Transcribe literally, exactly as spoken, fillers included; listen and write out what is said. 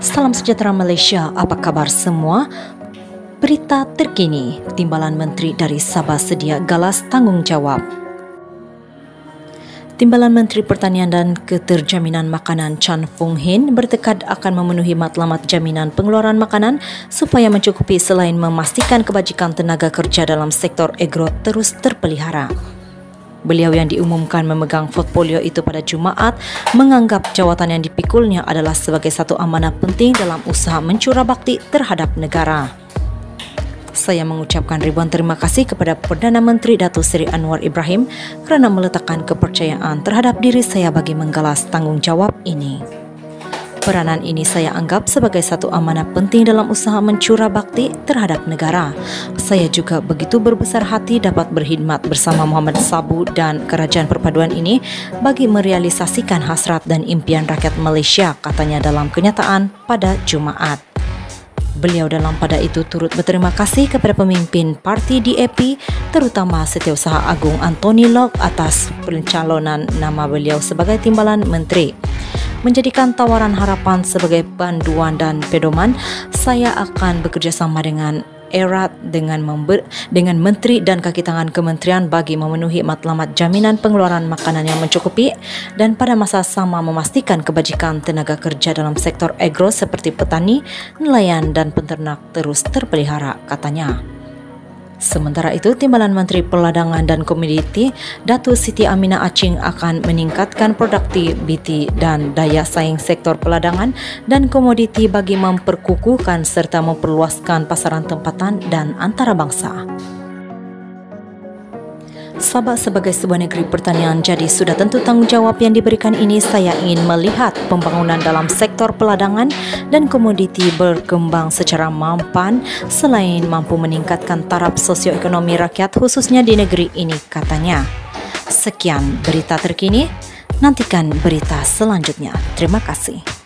Salam sejahtera Malaysia, apa kabar semua? Berita terkini, Timbalan Menteri dari Sabah sedia galas tanggungjawab. Timbalan Menteri Pertanian dan Keterjaminan Makanan Chan Fung Hin bertekad akan memenuhi matlamat jaminan pengeluaran makanan supaya mencukupi selain memastikan kebajikan tenaga kerja dalam sektor agro terus terpelihara. Beliau yang diumumkan memegang portfolio itu pada Jumaat menganggap jawatan yang dipikulnya adalah sebagai satu amanah penting dalam usaha mencurah bakti terhadap negara. Saya mengucapkan ribuan terima kasih kepada Perdana Menteri Datuk Seri Anwar Ibrahim kerana meletakkan kepercayaan terhadap diri saya bagi menggalas tanggungjawab ini. Peranan ini saya anggap sebagai satu amanah penting dalam usaha mencurah bakti terhadap negara. Saya juga begitu berbesar hati dapat berkhidmat bersama Muhammad Sabu dan Kerajaan Perpaduan ini bagi merealisasikan hasrat dan impian rakyat Malaysia, katanya dalam kenyataan pada Jumaat. Beliau dalam pada itu turut berterima kasih kepada pemimpin parti D A P, terutama Setiausaha Agung Anthony Lok atas pencalonan nama beliau sebagai Timbalan Menteri. Menjadikan tawaran harapan sebagai panduan dan pedoman, saya akan bekerjasama dengan erat dengan member, dengan menteri dan kaki tangan kementerian bagi memenuhi matlamat jaminan pengeluaran makanan yang mencukupi dan pada masa sama memastikan kebajikan tenaga kerja dalam sektor agro seperti petani, nelayan dan penternak terus terpelihara, katanya. Sementara itu, Timbalan Menteri Perdagangan dan Komoditi Datuk Siti Aminah Aching akan meningkatkan produktiviti dan daya saing sektor perdagangan dan komoditi bagi memperkukuhkan serta memperluaskan pasaran tempatan dan antarabangsa. Sabah sebagai sebuah negeri pertanian, jadi sudah tentu tanggungjawab yang diberikan ini. Saya ingin melihat pembangunan dalam sektor perdagangan dan komoditi berkembang secara mampan selain mampu meningkatkan taraf sosioekonomi rakyat khususnya di negeri ini, katanya. Sekian berita terkini, nantikan berita selanjutnya. Terima kasih.